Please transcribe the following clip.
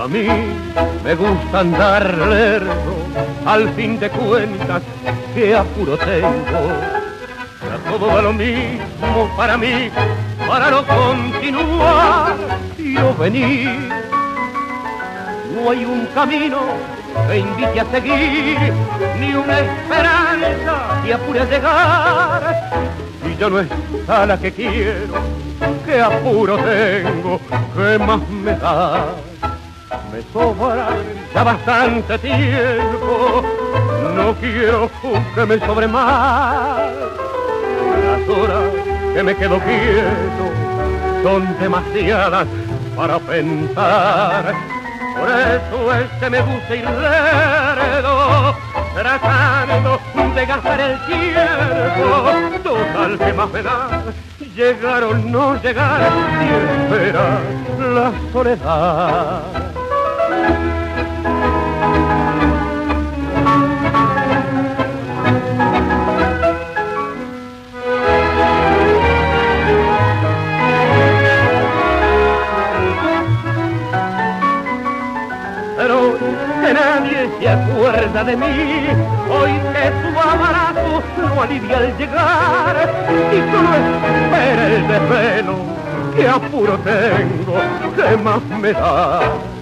A mí me gusta andar lerdo, al fin de cuentas, qué apuro tengo. Ya todo va lo mismo para mí, para no continuar y no venir. No hay un camino que invite a seguir, ni una esperanza que apure a llegar. Y ya no está la que quiero, qué apuro tengo, qué más me da. Me sobra ya bastante tiempo, no quiero que me sobre más. Las horas que me quedo quieto son demasiadas para pensar. Por eso es que me gusta ir lerdo, tratando de gastar el tiempo. Total, que más me da llegar o no llegar y esperar la soledad. Pero que nadie se acuerda de mí, hoy que tu abrazo no alivia al llegar, y solo espera el desvelo, que apuro tengo, que más me da.